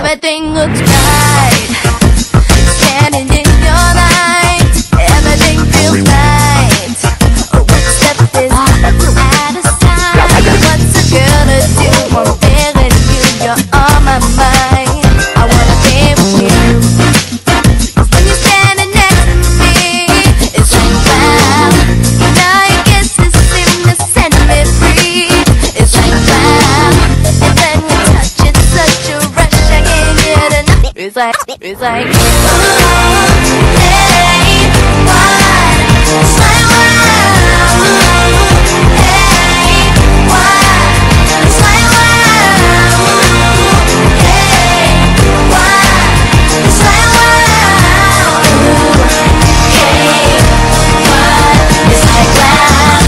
everything looks right. Standing in your light, everything feels right. One step is out of sight. What's a girl to do? I'm feeling you, you're on my mind. I wanna be with you. When you're standing next to me, it's like wow. You know your kisses seem to set me free. It's like wow. And then we touch, it's such a rush, I can't get enough. It's like ooh, hey, what? It's like wow. Hey, what? It's like wow. Hey, what? It's like wow. Hey, what? It's like wow.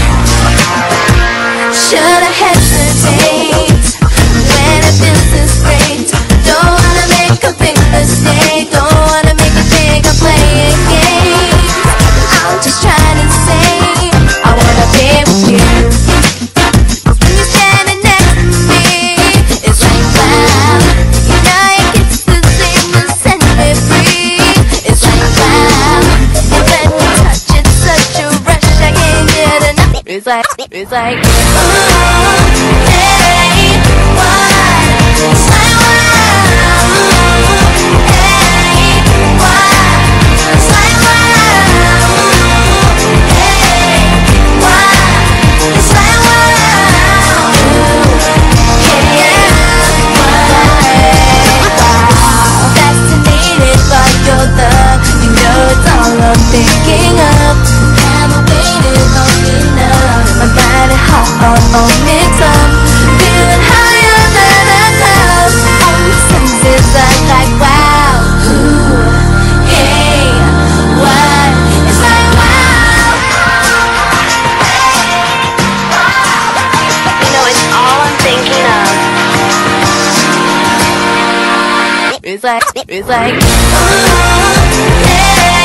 Should I hesitate when it feels this great? Don't wanna make a big mistake. Don't wanna make it think I'm playing games. I'm just trying to say I wanna be with you. 'Cause when you're standing next to me, it's like wow. You know your kisses seem to set me free. It's like wow. And when we touch, it's such a rush, I can't get enough. It's like ooh, hey, what? It's like wow. Hey, what? It's like wow. Hey, what? It's like wow. Yeah, what? Fascinated by your love. You know it's all I'm thinking of. Haven't waited long enough. My body hot all mixed up. Feeling higher than a cloud. All my senses are like wow. Ooh, hey, what? It's like wow. You know it's all I'm thinking of. It's like ooh, hey.